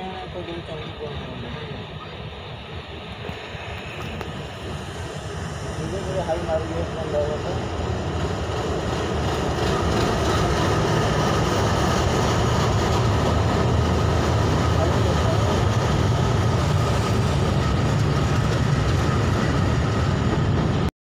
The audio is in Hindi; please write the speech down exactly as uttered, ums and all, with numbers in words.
हैं तो दो चौकी को धीरे धीरे हाई मारिए बंद होगा तो